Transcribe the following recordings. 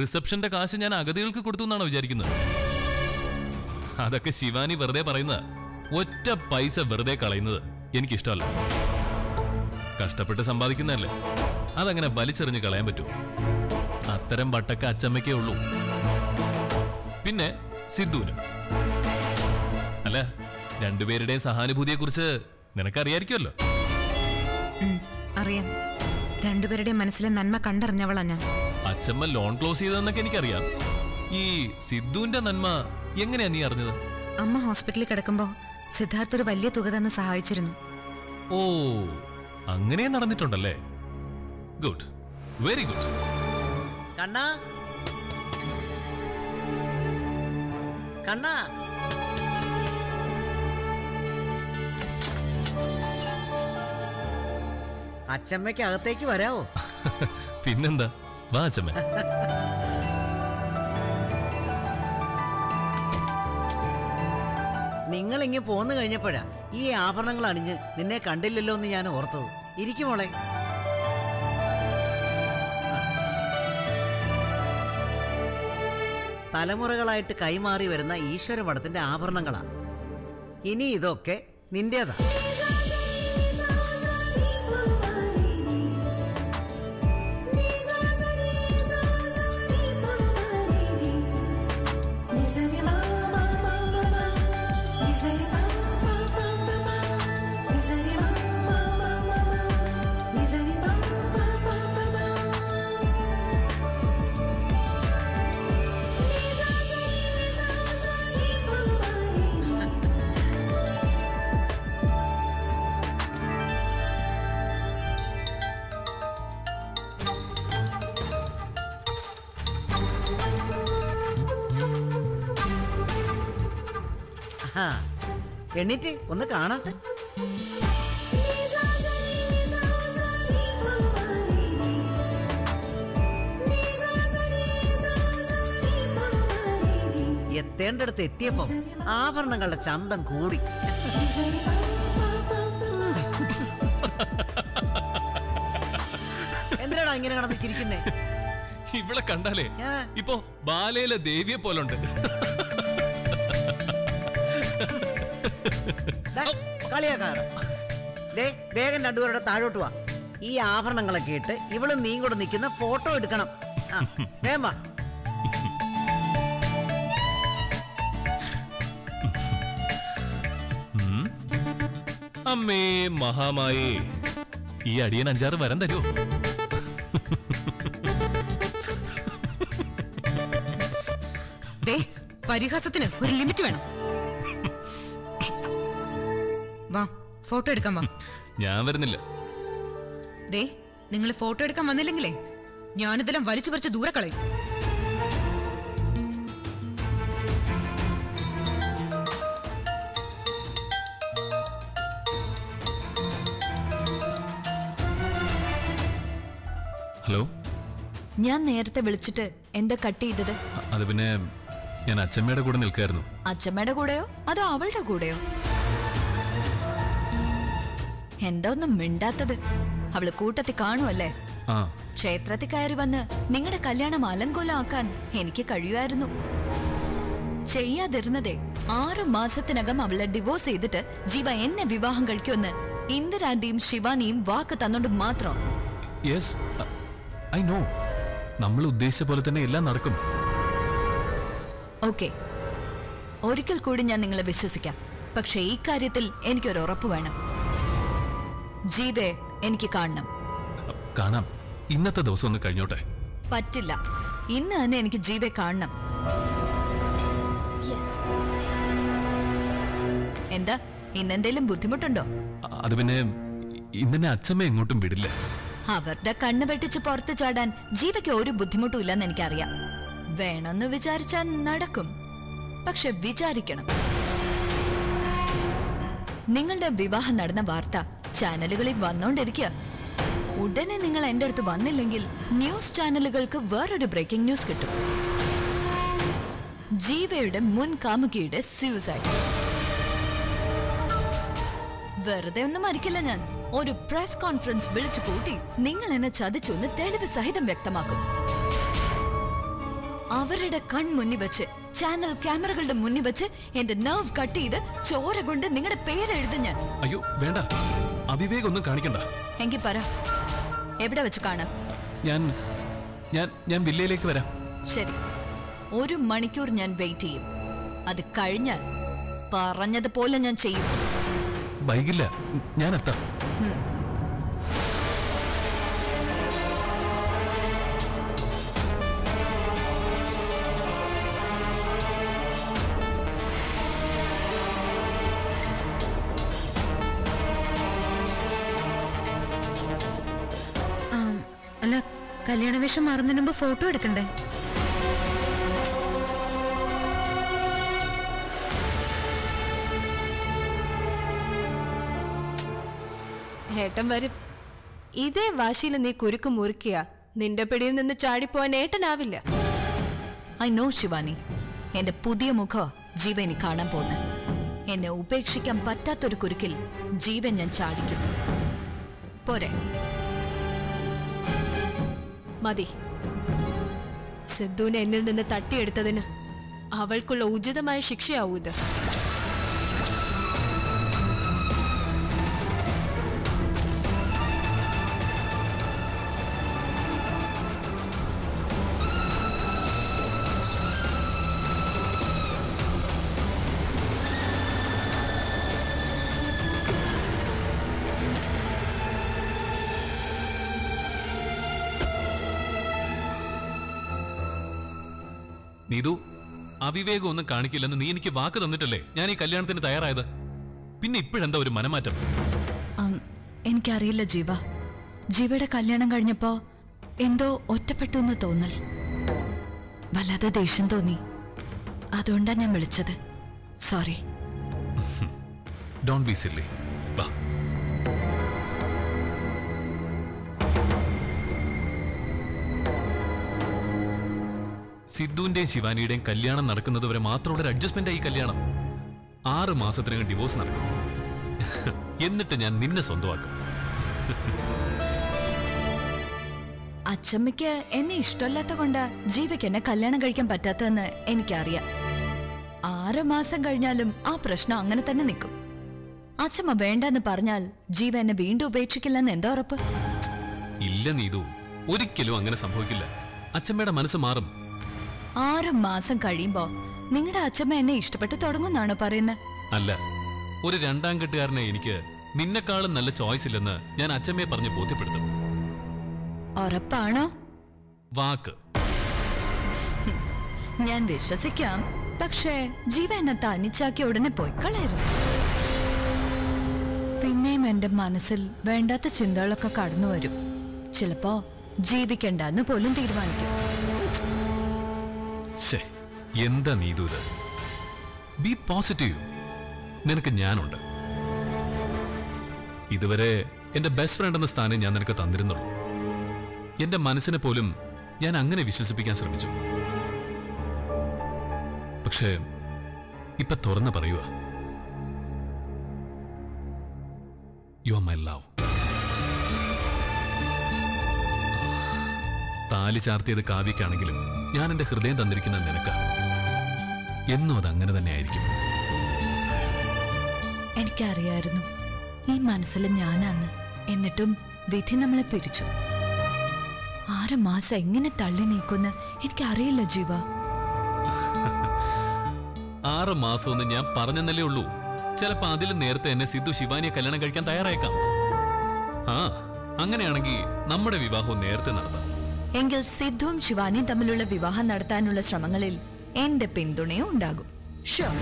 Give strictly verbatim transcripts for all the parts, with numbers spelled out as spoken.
റിസപ്ഷന്റെ കാശ് ഞാൻ അഗതികൾക്ക് കൊടുത്തു എന്നാണോ വിചാരിക്കുന്നത്? അതൊക്കെ ശിവാനി വെറുതെ പറയുന്നത്. ഒറ്റ പൈസ വെറുതെ കളയുന്നത് എനിക്കിഷ്ടമല്ല. കഷ്ടപ്പെട്ട് സമ്പാദിക്കുന്നതല്ലേ, അതങ്ങനെ വലിച്ചെറിഞ്ഞ് കളയാൻ പറ്റൂ? അത്തരം വട്ടക്ക അച്ചമ്മയ്ക്കേ ഉള്ളൂ. പിന്നെ സിദ്ധുവിനും. അല്ല, രണ്ടുപേരുടെയും സഹാനുഭൂതിയെ കുറിച്ച് നിനക്കറിയായിരിക്കുമല്ലോ. അറിയാം. രണ്ടുപേരുടെ മനസ്സിലെ നന്മ കണ്ടറിഞ്ഞവളാ ഞാൻ. അച്ചമ്മ ലോൺ ക്ലോസ് ചെയ്തതെന്നൊക്കെ എനിക്കറിയാം. ഈ സിദ്ധുവിന്റെ നന്മ എങ്ങനെയാ നീ അറിഞ്ഞത്? അമ്മ ഹോസ്പിറ്റലിൽ കിടക്കുമ്പോ സിദ്ധാർത്ഥ് ഒരു വലിയ തുക തന്ന് സഹായിച്ചിരുന്നു. ഓ, അങ്ങനെ നടന്നിട്ടുണ്ടല്ലേ. Good, very good. കണ്ണാ, കണ്ണാ, അച്ചമ്മയ്ക്ക് അകത്തേക്ക് വരാവോ? പിന്നെന്താ, വാ അച്ചമ്മ. നിങ്ങൾ ഇങ്ങനെ പോന്നു കഴിഞ്ഞപ്പോഴാ ഈ ആഭരണങ്ങൾ അണിഞ്ഞ് നിന്നെ കണ്ടില്ലല്ലോ എന്ന് ഞാൻ ഓർത്തത്. ഇരിക്കുമോളെ. തലമുറകളായിട്ട് കൈമാറി വരുന്ന ഈശ്വരപടത്തിന്റെ ആഭരണങ്ങളാ. ഇനി ഇതൊക്കെ നിന്റേതാ. എണ്ണീറ്റ് ഒന്ന് കാണട്ടെ. എത്തേണ്ടടുത്ത് എത്തിയപ്പോ ആഭരണങ്ങളുടെ ചന്തം കൂടി. എന്തിനാണോ ഇങ്ങനെ കടന്ന് ചിരിക്കുന്നേ? ഇവിടെ കണ്ടാലേ ഇപ്പൊ ബാലയിലെ ദേവിയെ പോലുണ്ട്. കളിയാക്കാറ്. ദേ, വേഗം രണ്ടുപേരുടെ താഴോട്ട് വാ. ഈ ആഭരണങ്ങളൊക്കെ ഇട്ട് ഇവളും നീ കൂടെ നിൽക്കുന്ന ഫോട്ടോ എടുക്കണം. വേഗം വാ. അമ്മേ മഹാമായേ, ഈ അടിയൻ അഞ്ചാറ് വരം തരുമോ? പരിഹാസത്തിന് ഒരു ലിമിറ്റ് വേണം. വാ, ഫോട്ടോ എടുക്കാൻ വാ. ഞാൻ വരുന്നില്ല. ദേ, നിങ്ങൾ ഫോട്ടോ എടുക്കാൻ വന്നില്ലെങ്കിലേ ഞാനിതെല്ലാം വലിച്ചു പറിച്ച് ദൂരെ കളയും. ഹലോ, ഞാൻ നേരത്തെ വിളിച്ചിട്ട് എന്താ കട്ട് ചെയ്തത്? അത് പിന്നെ ഞാൻ അച്ചമ്മയുടെ കൂടെ നിൽക്കായിരുന്നു. അച്ചമ്മയുടെ കൂടെയോ അതോ അവളുടെ കൂടെയോ? എന്താ ഒന്നും മിണ്ടാത്തത്? അവള് കൂട്ടത്തിൽ കാണുമല്ലേ? ക്ഷേത്രത്തിൽ കയറി വന്ന് നിങ്ങളുടെ കല്യാണം അലങ്കോലമാക്കാൻ എനിക്ക് കഴിയുമായിരുന്നു. ചെയ്യാതിരുന്നതേ ആറു മാസത്തിനകം അവളെ ഡിവോഴ്സ് ചെയ്തിട്ട് ജീവ എന്നെ വിവാഹം കഴിക്കുമെന്ന് ഇന്ദിരാന്റെയും ശിവാനിയും വാക്ക് തന്നോണ്ട് മാത്രം. Yes, I know. നമ്മൾ ഉദ്ദേശിച്ച പോലെ തന്നെ എല്ലാം നടക്കും. ഓക്കെ, ഒരിക്കൽ കൂടി ഞാൻ നിങ്ങളെ വിശ്വസിക്കാം. പക്ഷെ ഈ കാര്യത്തിൽ എനിക്കൊരു ഉറപ്പ് വേണം. ജീവേ എനിക്ക് കാണണം. കാണാം. ഇന്നത്തെ ദിവസം ഒന്ന് കഴിഞ്ഞോട്ടെ. പറ്റില്ല, ഇന്ന് തന്നെ എനിക്ക് ജീവെ കാണണം. എന്താ, ഇന്നെന്തേലും ബുദ്ധിമുട്ടുണ്ടോ? അത് പിന്നെ ഇന്നെ അച്ഛമ്മ എങ്ങോട്ടും വിടില്ല. അവരുടെ കണ്ണ് വെട്ടിച്ച് പുറത്തു ചാടാൻ ജീവയ്ക്ക് ഒരു ബുദ്ധിമുട്ടും ഇല്ലെന്ന് എനിക്കറിയാം. വേണമെന്ന് വിചാരിച്ചാൽ നടക്കും. പക്ഷെ വിചാരിക്കണം. നിങ്ങളുടെ വിവാഹം നടന്ന വാർത്ത ചാനലുകളിൽ വന്നോണ്ടിരിക്കുക. ഉടനെ നിങ്ങൾ എന്റെ അടുത്ത് വന്നില്ലെങ്കിൽ ന്യൂസ് ചാനലുകൾക്ക് വേറൊരു ബ്രേക്കിംഗ് ന്യൂസ് കിട്ടും. ജീവയുടെ മുൻ കാമുകിയുടെ സൂസൈഡ്. വെറുതെ ഒന്നും മരിക്കില്ല ഞാൻ. ഒരു പ്രസ് കോൺഫറൻസ് വിളിച്ചു കൂട്ടി നിങ്ങൾ എന്നെ ചതിച്ചു എന്ന് തെളിവ് സഹിതം വ്യക്തമാക്കും. അവരുടെ കൺമുന്നിൽ വെച്ച് ചാനൽ ക്യാമറകളുടെ മുന്നിൽ വെച്ച് എന്റെ നെർവ് കട്ട് ചെയ്ത് ചോര കൊണ്ട് നിങ്ങളുടെ പേരെഴുതും ഞാൻ. അയ്യോ വേണ്ട, അവിവേകം ഒന്നും കാണിക്കണ്ട. എങ്കിൽ പറ, എവിടെ വെച്ച് കാണാം? ഞാൻ ഞാൻ ഞാൻ വില്ലയിലേക്ക് വരാം. ശരി, ഒരു മണിക്കൂർ ഞാൻ വെയിറ്റ് ചെയ്യും. അത് കഴിഞ്ഞാൽ പറഞ്ഞതുപോലെ ഞാൻ ചെയ്യും. വൈകില്ല, ഞാൻ എത്താം. അല്ല, കല്യാണവേഷം മാറുന്നതിന് മുമ്പ് ഫോട്ടോ എടുക്കണ്ടേ? ഏട്ടൻ വരും. ഇതേ വാശിയിൽ നീ കുരുക്ക് മുറുക്കിയ നിന്റെ പിടിയിൽ നിന്ന് ചാടിപ്പോവാൻ ഏട്ടനാവില്ല. ഐ നോ ശിവാനി, എന്റെ പുതിയ മുഖം ജീവൻ ഇനി കാണാൻ പോന്ന്. എന്നെ ഉപേക്ഷിക്കാൻ പറ്റാത്തൊരു കുരുക്കിൽ ജീവൻ ഞാൻ ചാടിക്കും. പോരെ? മതി. സിദ്ധുവിനെ എന്നിൽ നിന്ന് തട്ടിയെടുത്തതിന് അവൾക്കുള്ള ഉചിതമായ ശിക്ഷയാവൂ ഇത്. നീതു, അവിവേകം ഒന്നും കാണിക്കില്ലെന്ന് നീ എനിക്ക് വാക്ക് തന്നിട്ടല്ലേ ഞാൻ ഈ കല്യാണത്തിന് തയ്യാറായത്. പിന്നെ ഇപ്പോഴെന്താ ഒരു മനമാറ്റം? എനിക്കറിയില്ല ജീവ. ജീവയുടെ കല്യാണം കഴിഞ്ഞപ്പോ എന്തോ ഒറ്റപ്പെട്ടു എന്ന് തോന്നൽ, വല്ലാതെ ദേഷ്യം തോന്നി. അതുകൊണ്ടാ ഞാൻ വിളിച്ചത്. സോറി. Don't be silly. വാ. സിദ്ധുവിന്റെയും ശിവാനിയുടെയും കല്യാണം നടക്കുന്നത് വരെ മാത്രമുള്ള ഒരു അഡ്ജസ്റ്റ്മെന്റ്. ഈ കല്യാണം ആറ് മാസത്തിനകം ഡിവോഴ്സ് നടക്കും. എന്നിട്ട് ഞാൻ നിന്നെ സ്വന്തമാക്കും. അച്ചമ്മയ്ക്ക് എന്നെ ഇഷ്ടമല്ലാത്ത കൊണ്ടാ ജീവയ്ക്ക് എന്നെ കല്യാണം കഴിക്കാൻ പറ്റാത്തതെന്ന് എനിക്കറിയാം. ആറ് മാസം കഴിഞ്ഞാലും ആ പ്രശ്നം അങ്ങനെ തന്നെ നിൽക്കും. അച്ചമ്മ വേണ്ടെന്ന് പറഞ്ഞാൽ ജീവ എന്നെ വീണ്ടും ഉപേക്ഷിക്കില്ലെന്ന് എന്താ ഉറപ്പ്? ഇല്ല നീതു, ഒരിക്കലും അങ്ങനെ സംഭവിക്കില്ല. അച്ചമ്മയുടെ മനസ്സ് മാറും. ആറ് മാസം കഴിയുമ്പോ നിങ്ങളുടെ അച്ഛമ്മ എന്നെ ഇഷ്ടപ്പെട്ട് തുടങ്ങുന്നാണോ പറയുന്നത്? അല്ല, ഒരു രണ്ടാം കെട്ടുകാരനെ എനിക്ക് നിന്നെക്കാളും നല്ല ചോയ്സ് ഇല്ലെന്ന് ഞാൻ അച്ചമ്മയെ പറഞ്ഞ് ബോധ്യപ്പെടുത്തും. ഉറപ്പാണോ? വാക്ക്. ഞാൻ വിശ്വസിക്കാം. പക്ഷേ ജീവ എന്നെ തനിച്ചാക്കി ഉടനെ പോയിക്കളായിരുന്നു. പിന്നെയും എന്റെ മനസ്സിൽ വേണ്ടാത്ത ചിന്തകളൊക്കെ കടന്നു വരും. ചിലപ്പോ ജീവിക്കണ്ടെന്ന് പോലും തീരുമാനിക്കും. എന്താ നീതു ഇത്? Be positive. നിനക്ക് ഞാനുണ്ട്. ഇതുവരെ എന്റെ ബെസ്റ്റ് ഫ്രണ്ട് എന്ന സ്ഥാനം ഞാൻ നിനക്ക് തന്നിരുന്നുള്ളൂ. എന്റെ മനസ്സിനെ പോലും ഞാൻ അങ്ങനെ വിശ്വസിപ്പിക്കാൻ ശ്രമിച്ചു. പക്ഷേ ഇപ്പൊ തുറന്ന് പറയുക, യു ആർ മൈ ലവ്. താലി ചാർത്തിയത് കാവ്യക്കാണെങ്കിലും ഞാൻ എന്റെ ഹൃദയം തന്നിരിക്കുന്ന നിനക്ക് എന്നും അത് അങ്ങനെ തന്നെ ആയിരിക്കും. എനിക്കറിയായിരുന്നു ഈ മനസ്സിൽ ഞാനാന്ന്. എന്നിട്ടും വിധി നമ്മളെ പിരിച്ചു. ആറ് മാസം എങ്ങനെ തള്ളി നീക്കുന്ന് എനിക്കറിയില്ല ജീവ. ആറ് മാസമൊന്നും ഞാൻ പറഞ്ഞെന്നല്ലേ ഉള്ളൂ. ചിലപ്പോ അതിലും നേരത്തെ എന്നെ സിദ്ധു ശിവാനിയെ കല്യാണം കഴിക്കാൻ തയ്യാറായേക്കാം. ആ, അങ്ങനെയാണെങ്കിൽ നമ്മുടെ വിവാഹവും നേരത്തെ നടത്താം. എങ്കിൽ സിദ്ധുവും ശിവാനിയും തമ്മിലുള്ള വിവാഹം നടത്താനുള്ള ശ്രമങ്ങളിൽ എന്റെ പിന്തുണയും ഉണ്ടാകും. ഷുവർ.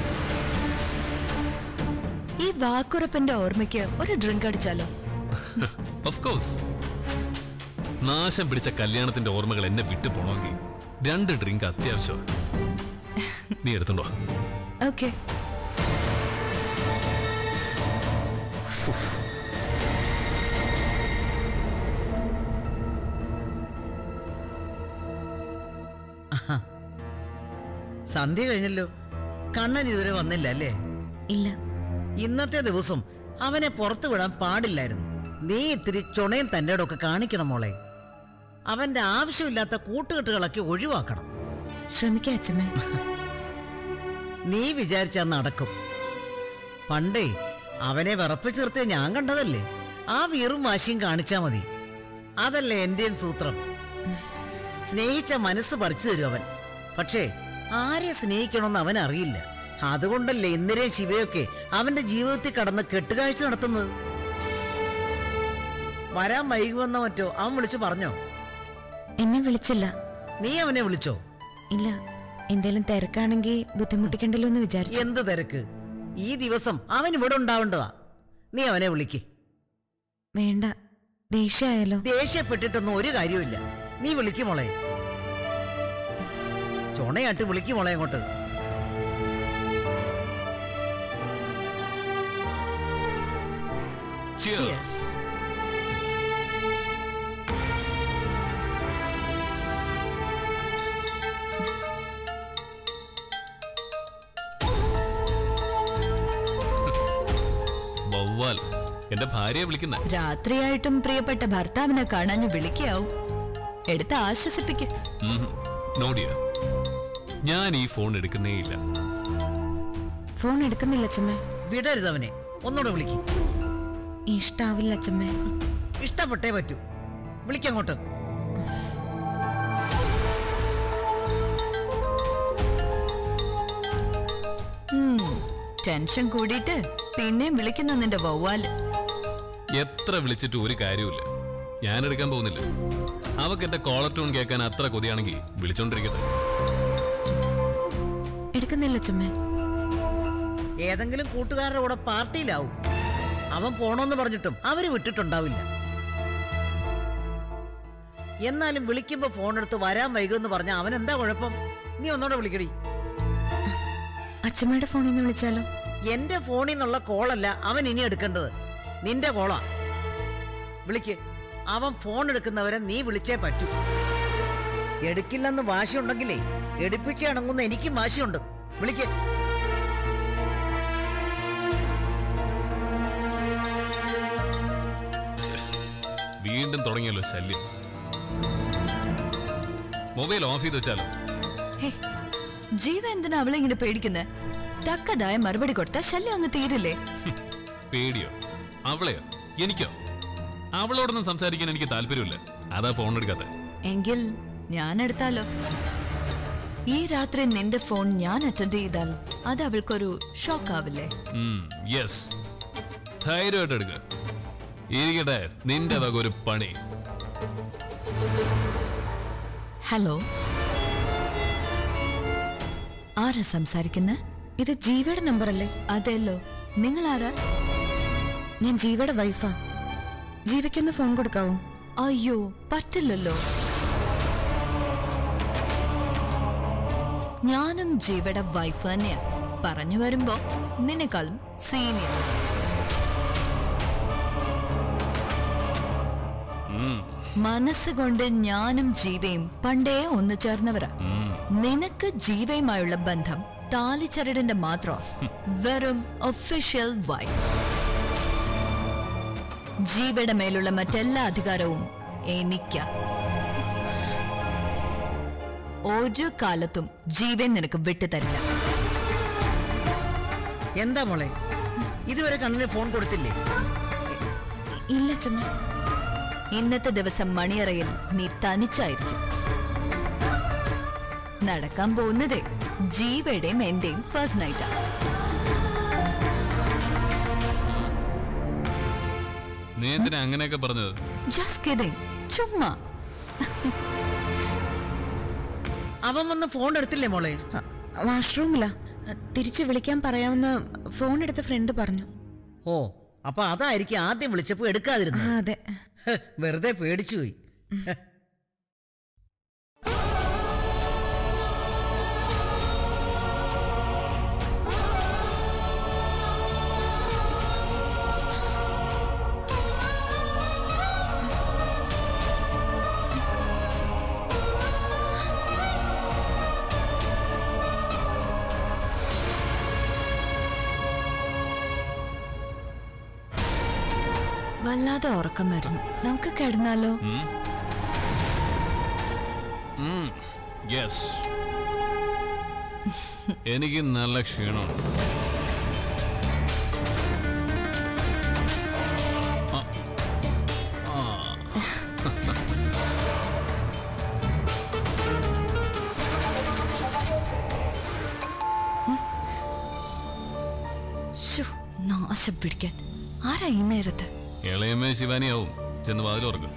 ഈ വാക്കുറപ്പിന്റെ ഓർമ്മയ്ക്ക് ഒരു ഡ്രിങ്ക് അടിച്ചാലോ? Of course. നാശം പിടിച്ച കല്യാണത്തിന്റെ ഓർമ്മകൾ എന്നെ വിട്ടു പോണമെങ്കിൽ രണ്ട് ഡ്രിങ്ക് അത്യാവശ്യം. നീ എടുത്തുണ്ടോ? ഓക്കെ. സന്ധ്യ കഴിഞ്ഞല്ലോ, കണ്ണൻ ഇതുവരെ വന്നില്ല അല്ലേ? ഇല്ല. ഇന്നത്തെ ദിവസം അവനെ പുറത്തു വിടാൻ പാടില്ലായിരുന്നു. നീ ഇത്തിരി ചുണയും തൻ്റെടൊക്കെ കാണിക്കണം മോളെ. അവന്റെ ആവശ്യമില്ലാത്ത കൂട്ടുകെട്ടുകളൊക്കെ ഒഴിവാക്കണം. ശ്രമിക്കാം അച്ഛമ്മേ. നീ വിചാരിച്ചാ നടക്കും. പണ്ടേ അവനെ വിറപ്പിച്ചു നിർത്തിയ ഞാൻ കണ്ടതല്ലേ. ആ വീറും വാശിയും കാണിച്ചാ മതി. അതല്ലേ എന്റെയും സൂത്രം. സ്നേഹിച്ച മനസ്സ് പറിച്ചു തരും അവൻ. പക്ഷേ ആരെ സ്നേഹിക്കണമെന്ന് അവൻ അറിയില്ല. അതുകൊണ്ടല്ലേ ഇന്ദിരയും ശിവയൊക്കെ അവന്റെ ജീവിതത്തിൽ കടന്ന് കെട്ടുകാഴ്ച നടത്തുന്നത്. വരാൻ വൈകുമെന്ന മറ്റോ അവൻ വിളിച്ചു പറഞ്ഞോ? എന്നെ വിളിച്ചില്ല. നീ അവനെ വിളിച്ചോ? ഇല്ല, എന്തേലും തിരക്കാണെങ്കിൽ ബുദ്ധിമുട്ടിക്കണ്ടല്ലോ എന്ന് വിചാരിച്ചു. എന്ത് തിരക്ക്? ഈ ദിവസം അവൻ ഇവിടെ ഉണ്ടാവേണ്ടതാ. നീ അവനെ വിളിക്ക്. വേണ്ട, ദേഷ്യായാലോ? ദേഷ്യപ്പെട്ടിട്ടൊന്നും ഒരു കാര്യമില്ല. നീ വിളിക്കുമോളെ. ചുണയാട്ട് വിളിക്കുമോളെ അങ്ങോട്ട്. Cheers. വവ്വാൽ എന്റെ ഭാര്യയെ വിളിക്കുന്ന. രാത്രിയായിട്ടും പ്രിയപ്പെട്ട ഭർത്താവിനെ കാണാഞ്ഞ് വിളിക്കാവും. എടുത്ത് ആശ്വസിപ്പിക്ക. നോടിയ, ഞാൻ ഈ ഫോൺ എടുക്കുന്നേ ഇല്ല. ഫോൺ എടുക്കുന്നില്ല അച്ഛമ്മേ. വിടരുത് അവനെ. ഒന്നുകൂടെ വിളിക്ക്. ഇഷ്ടാവില്ല അച്ഛമ്മേ. ഇഷ്ടപ്പെട്ടേ പറ്റൂ. വിളിക്കങ്ങോട്ട്. ടെൻഷൻ കൂടിയിട്ട് പിന്നെയും വിളിക്കുന്നു നിന്റെ വവ്വാല്. എത്ര വിളിച്ചിട്ട് ഒരു കാര്യമില്ല. ഞാൻ എടുക്കാൻ പോകുന്നില്ല. അവക്ക് എന്റെ കോളർ ടൂൺ കേൾക്കാൻ അത്ര കൊതിയാണെങ്കിൽ വിളിച്ചോണ്ടിരിക്കട്ടെ. എടുക്കുന്നില്ല അച്ഛമ്മേ. ഏതെങ്കിലും കൂട്ടുകാരുടെ കൂടെ പാർട്ടിയിലാവും. അവൻ പോണോന്ന് പറഞ്ഞിട്ടും അവര് വിട്ടിട്ടുണ്ടാവില്ല. എന്നാലും വിളിക്കുമ്പോ ഫോൺ എടുത്ത് വരാൻ വൈകുമെന്ന് പറഞ്ഞ അവൻ എന്താ കുഴപ്പം? നീ ഒന്നോടെ വിളിക്കടി. അച്ഛമ്മയുടെ ഫോണിൽ നിന്ന് വിളിച്ചാലോ? എന്റെ ഫോണിൽ നിന്നുള്ള കോളല്ല അവൻ ഇനി എടുക്കേണ്ടത്. നിന്റെ കോളാ. വിളിക്ക്. അവൻ ഫോൺ എടുക്കുന്നവരെ നീ വിളിച്ചേ പറ്റൂ. എടുക്കില്ലെന്ന് വാശിയുണ്ടെങ്കിലേ എടുപ്പിച്ച് അടങ്ങുന്ന എനിക്കും വാശിയുണ്ട്. വിളിക്ക്. വീണ്ടും തുടങ്ങിയല്ലോ ശല്യം. മൊബൈൽ ഓഫ് ചെയ്ത് വെച്ചാലോ? ജീവ എന്തിനാ അവളെ ഇങ്ങനെ പേടിക്കുന്നേ? തക്കതായ മറുപടി കൊടുത്താ ശല്യം അങ്ങ് തീരില്ലേ? പേടിയോ? അവളെയോ? എനിക്കോ? അവളോടൊന്നും സംസാരിക്കാൻ എനിക്ക് താല്പര്യമില്ല. അതാ ഫോൺ എടുക്കാത്ത. എങ്കിൽ ഞാൻ എടുത്താലോ? ഈ രാത്രി നിന്റെ ഫോൺ ഞാൻ അറ്റൻഡ് ചെയ്താൽ അത് അവൾക്കൊരു ഷോക്ക് ആവില്ലേ? യെസ്, ധൈര്യമായിട്ട് എടുക്ക. ഇരിക്കട്ടെ നിന്റെ വക ഒരു പണി. ഹലോ, ആരാ സംസാരിക്കുന്ന? ഇത് ജീവയുടെ നമ്പർ അല്ലേ? അതെല്ലോ. നിങ്ങൾ ആരാ? ഞാൻ ജീവയുടെ വൈഫാ. ജീവയ്ക്കൊന്ന് ഫോൺ കൊടുക്കാവോ? അയ്യോ, പറ്റില്ലല്ലോ. ഞാനും ജീവയുടെ വൈഫ് തന്നെയാ. പറഞ്ഞു വരുമ്പോ നിന്നെക്കാളും സീനിയർ. മനസ്സുകൊണ്ട് ഞാനും ജീവയും പണ്ടേ ഒന്നു ചേർന്നവരാ. നിനക്ക് ജീവയുമായുള്ള ബന്ധം താലിച്ചരടിന്റെ മാത്രം. വെറും ഒഫീഷ്യൽ വൈഫ്. ജീവയുടെ മേലുള്ള മറ്റെല്ലാ അധികാരവും എനിക്കാ. ഒരു കാലത്തും ജീവൻ നിനക്ക് വിട്ടുതരില്ല. എന്താ മോളെ, ഇതുവരെ കണ്ണിന് ഫോൺ കൊടുത്തില്ലേ? ഇല്ല അച്ഛമ്മ. ഇന്നത്തെ ദിവസം മണിയറയിൽ നീ തനിച്ചായിരിക്കും. നടക്കാൻ പോകുന്നതേ ജീവയുടെയും എന്റെയും ഫസ്റ്റ് നൈറ്റാ. നീ എന്തിനാ അങ്ങനെയൊക്കെ പറഞ്ഞത്? ജസ്റ്റ് കിഡിങ്, ചുമ്മാ. അവൻ വന്ന് ഫോൺ എടുത്തില്ലേ മോളെ? വാഷ്റൂമിലാ. തിരിച്ചു വിളിക്കാൻ പറയാമെന്ന് ഫോൺ എടുത്ത ഫ്രണ്ട് പറഞ്ഞു. ഓ, അപ്പൊ അതായിരിക്കും ആദ്യം വിളിച്ചപ്പോ എടുക്കാതിരുന്നു. അതെ, വെറുതെ പേടിച്ചു പോയി. വല്ലാതെ ഉറക്കം വരുന്നു. നമുക്ക് കിടന്നാലോ? യെസ്. എനിക്ക് നല്ല ക്ഷീണമാണ്. നാശം പിടിക്കാൻ ആരാ ഈ നേരത്ത്? ഇളയമ്മ ശിവാനിയാവും. ചെന്ന് വാതിൽ തുറക്കും.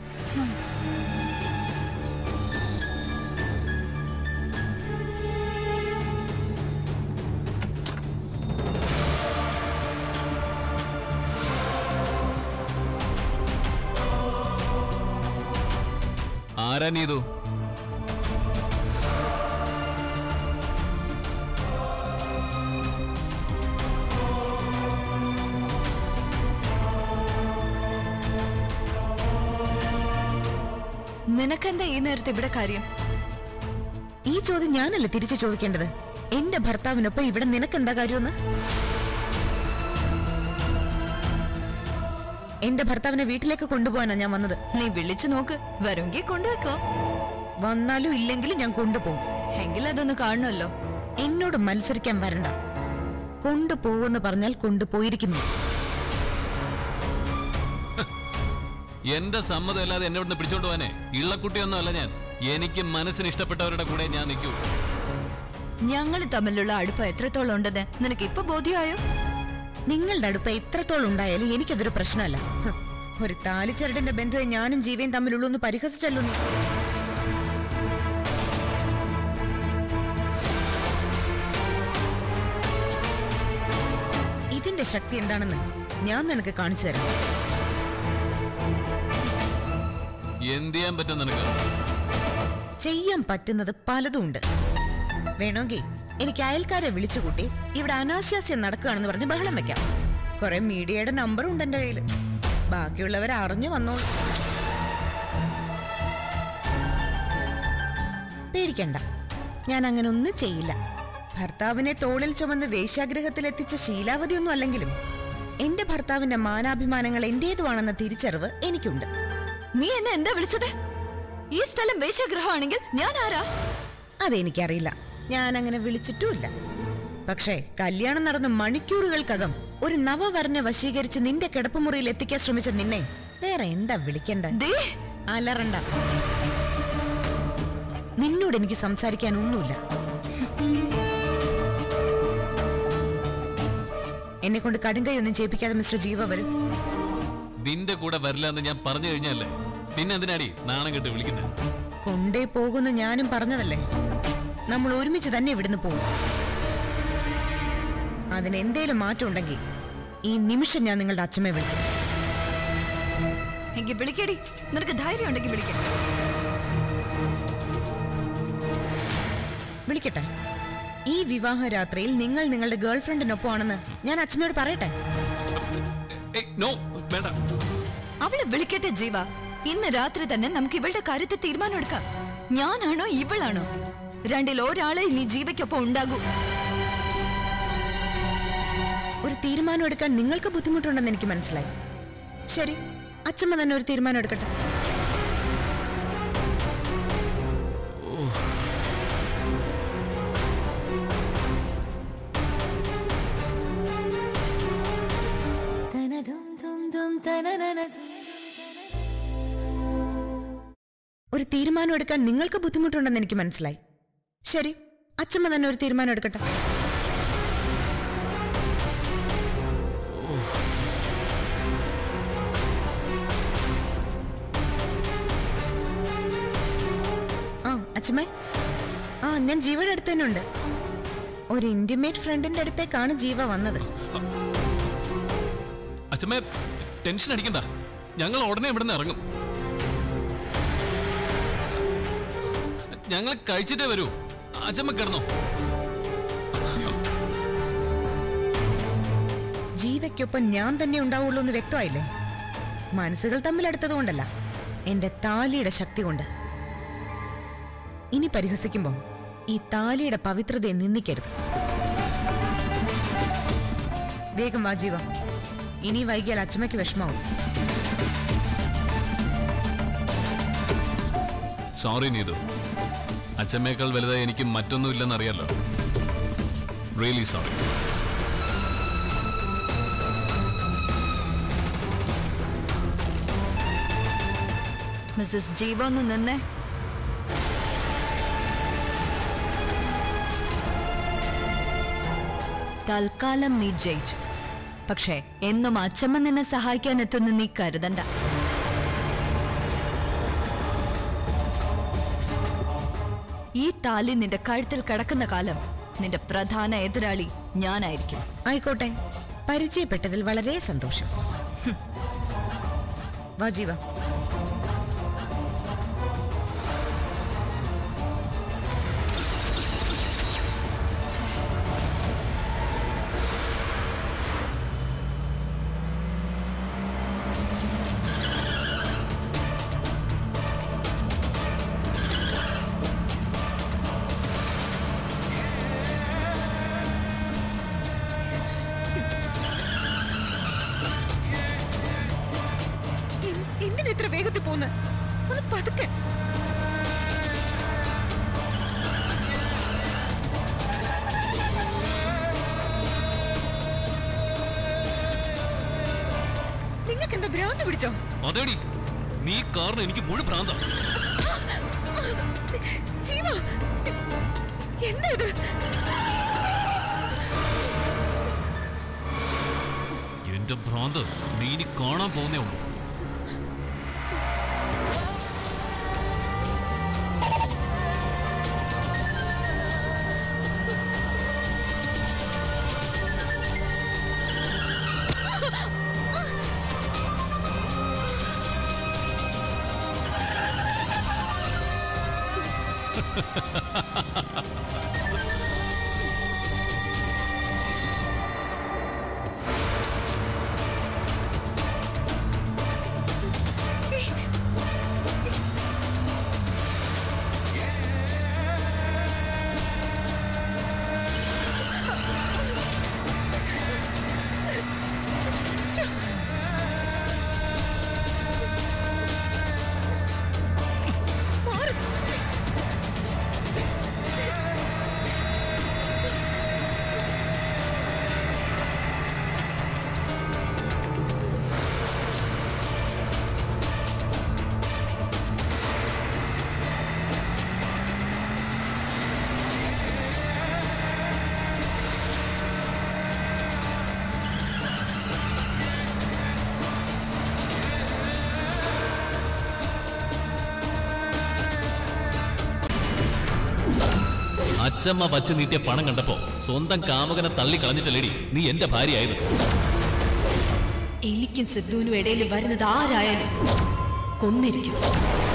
ആരാ നീതു? നിനക്കെന്താ ഈ നേരത്തെ ഇവിടെ കാര്യം? ഈ ചോദ്യം ഞാനല്ലേ തിരിച്ചു ചോദിക്കേണ്ടത്? എന്റെ ഭർത്താവിനൊപ്പം ഇവിടെ നിനക്കെന്താ കാര്യമെന്ന്? എന്റെ ഭർത്താവിനെ വീട്ടിലേക്ക് കൊണ്ടുപോകാനാ ഞാൻ വന്നത്. നീ വിളിച്ചു നോക്ക്, വരുമെങ്കിൽ കൊണ്ടുവെക്കോ. വന്നാലും ഇല്ലെങ്കിലും ഞാൻ കൊണ്ടുപോകും. എങ്കിൽ അതൊന്ന് കാണണമല്ലോ. എന്നോട് മത്സരിക്കാൻ വരണ്ട. കൊണ്ടുപോകുമെന്ന് പറഞ്ഞാൽ കൊണ്ടുപോയിരിക്കുന്നു. എന്റെ സമ്മതം അല്ലാതെ എന്നെ ഇവിടുന്ന് പിടിച്ചോണ്ട് പോവാനേ ഇള്ളക്കുട്ടിയൊന്നും അല്ല ഞാൻ. എനിക്ക് മനസ്സിന് ഇഷ്ടപ്പെട്ടവരുടെ കൂടെ ഞാൻ നിൽക്കൂ. ഞങ്ങൾ തമ്മിലുള്ള അടുപ്പം എത്രത്തോളം ഉണ്ടെന്ന് നിനക്ക് ഇപ്പൊ ബോധ്യമായോ? നിങ്ങളുടെ അടുപ്പ് എത്രത്തോളം ഉണ്ടായാലും എനിക്കതൊരു പ്രശ്നമല്ല. ഒരു താലിച്ചരടിന്റെ ബന്ധുവെ ഞാനും ജീവയും തമ്മിലുള്ളൂ എന്ന് പരിഹസിച്ചല്ലോ നീ. ഇതിന്റെ ശക്തി എന്താണെന്ന് ഞാൻ നിനക്ക് കാണിച്ചു തരാം. എന്ത് ചെയ്യാൻ പറ്റും നിനക്ക്? ചെയ്യാൻ പറ്റുന്നത് പലതും ഉണ്ട്. വേണമെങ്കിൽ എനിക്ക് അയൽക്കാരെ വിളിച്ചുകൂട്ടി ഇവിടെ അനാശാസ്യം നടക്കുകയാണെന്ന് പറഞ്ഞ് ബഹളം വെക്കാം. കുറെ മീഡിയയുടെ നമ്പറും ഉണ്ട് എന്റെ കയ്യില്. ബാക്കിയുള്ളവർ അറിഞ്ഞു വന്നോളൂ. പേടിക്കണ്ട, ഞാൻ അങ്ങനെ ഒന്നും ചെയ്യില്ല. ഭർത്താവിനെ തോളിൽ ചുമന്ന് വേശ്യാഗ്രഹത്തിൽ എത്തിച്ച ശീലാവതിയൊന്നും അല്ലെങ്കിലും എന്റെ ഭർത്താവിന്റെ മാനാഭിമാനങ്ങൾ എന്റേതുവാണെന്ന തിരിച്ചറിവ് എനിക്കുണ്ട്. നീ എന്നെ എന്താ വിളിച്ചത്? ഈ സ്ഥലം വേശ്യാഗ്രഹമാണെങ്കിൽ ഞാൻ ആരാ? അതെനിക്കറിയില്ല, ഞാൻ അങ്ങനെ വിളിച്ചിട്ടുമില്ല. പക്ഷേ കല്യാണം നടന്ന മണിക്കൂറുകൾക്കകം ഒരു നവവരനെ വശീകരിച്ച് നിന്റെ കിടപ്പുമുറിയിൽ എത്തിക്കാൻ ശ്രമിച്ച നിന്നെ വേറെ എന്താ വിളിക്കണ്ട? അലറണ്ട. നിന്നോട് എനിക്ക് സംസാരിക്കാൻ ഒന്നുമില്ല. എന്നെ കൊണ്ട് കടുങ്കയൊന്നും ചെയ്യിപ്പിക്കാതെ മിസ്റ്റർ ജീവ വരും. നിന്റെ കൂടെ വരില്ല എന്ന് ഞാൻ പറഞ്ഞു കഴിഞ്ഞല്ലേ, പിന്നെ എന്തിനാടി നാണം കെട്ട് വിളിക്കുന്നത്? കൊണ്ടേ പോകുന്നു ഞാനും പറഞ്ഞതല്ലേ. നമ്മൾ ഒരുമിച്ച് തന്നെ ഇവിടുന്ന് പോകും. അതിനെന്തേലും മാറ്റം ഉണ്ടെങ്കിൽ ഈ നിമിഷം ഞാൻ നിങ്ങളുടെ അച്ഛമ്മയെ വിളിക്കും. എങ്കിൽ വിളിക്കടി, നിനക്ക് ധൈര്യം ഉണ്ടെങ്കിൽ വിളിക്കാം. വിളിക്കട്ടെ. ഈ വിവാഹ രാത്രിയിൽ നിങ്ങൾ നിങ്ങളുടെ ഗേൾ ഫ്രണ്ടിനൊപ്പമാണെന്ന് ഞാൻ അച്ഛനോട് പറയട്ടെ? അവളെ വിളിക്കട്ടെ ജീവ. ഇന്ന് രാത്രി തന്നെ നമുക്ക് ഇവളുടെ കാര്യത്തിൽ തീരുമാനം എടുക്കാം. ഞാനാണോ ഇവളാണോ? രണ്ടിൽ ഒരാളെ നീ ജീവയ്ക്കൊപ്പം ഉണ്ടാകൂ. ഒരു തീരുമാനം എടുക്കാൻ നിങ്ങൾക്ക് ബുദ്ധിമുട്ടുണ്ടെന്ന് എനിക്ക് മനസ്സിലായി. ശരി, അച്ഛമ്മ തന്നെ ഒരു തീരുമാനം എടുക്കട്ടെ. ഒരു തീരുമാനം എടുക്കാൻ നിങ്ങൾക്ക് ബുദ്ധിമുട്ടുണ്ടെന്ന് എനിക്ക് മനസ്സിലായി. ശരി, അച്ഛമ്മ തന്നെ ഒരു തീരുമാനം എടുക്കട്ടെ. ആ അച്ഛമ്മേ, ആ ഞാൻ ജീവയുടെ അടുത്ത് തന്നെ ഉണ്ട്. ഒരു ഇന്റിമേറ്റ് ഫ്രണ്ടിന്റെ അടുത്തേക്കാണ് ജീവ വന്നത്. അച്ഛമ്മേ, ടെൻഷൻ അടിക്കണ്ട, ഞങ്ങൾ ഉടനെ ഇവിടുന്ന് ഇറങ്ങും. ഞങ്ങൾ കഴിച്ചിട്ടേ വരൂ. അച്ഛമ്മ കിടന്നോ. ജീവയ്ക്കൊപ്പം ഞാൻ തന്നെ ഉണ്ടാവുള്ളൂ എന്ന് വ്യക്തമായില്ലേ? മനസ്സുകൾ തമ്മിൽ അടുത്തതുകൊണ്ടല്ല, എന്റെ താലിയുടെ ശക്തി കൊണ്ട്. ഇനി പരിഹസിക്കുമ്പോ ഈ താലിയുടെ പവിത്രതയെ നിന്ദിക്കരുത്. വേഗം വാ ജീവ, ഇനി വൈകിയാൽ അച്ഛമ്മയ്ക്ക് വിഷമാവും. സോറി നീതു, അച്ഛമ്മേക്കാൾ വലുതായി എനിക്ക് മറ്റൊന്നുമില്ലെന്നറിയാലോ. Really sorry. മിസ്സസ് ജീവ ഒന്ന് നിന്നേ. തൽക്കാലം നീ ജയിച്ചു. പക്ഷേ എന്നും അച്ഛമ്മ നിന്നെ സഹായിക്കാൻ എത്തുന്ന നീ കരുതണ്ട. ഈ താലി നിന്റെ കഴുത്തിൽ കിടക്കുന്ന കാലം നിന്റെ പ്രധാന എതിരാളി ഞാനായിരിക്കും. ആയിക്കോട്ടെ, പരിചയപ്പെട്ടതിൽ വളരെ സന്തോഷം. വാ ജീവ. എന്തിനെത്ര വേഗത്തിൽ പോന്ന്? ഒന്ന് പതുക്കെ. നിങ്ങൾക്ക് എന്താ ഭ്രാന്ത് പിടിച്ചോ? അതേടി, നീ കാരണം എനിക്ക് മുഴു ഭ്രാന്ത. ജീവ, എന്താ ഇത്? എന്റെ ഭ്രാന്ത് നീ ഇനി കാണാൻ പോകുന്നേ ഉള്ളൂ. അച്ചമ്മ വച്ച് നീട്ടിയ പണം കണ്ടപ്പോ സ്വന്തം കാമുകനെ തള്ളിക്കളഞ്ഞിട്ടല്ലേടി നീ എന്റെ ഭാര്യയായത്. എനിക്കും സിദ്ധുവിനും ഇടയിൽ വരുന്നത് ആരായാലും കൊന്നിരിക്കും.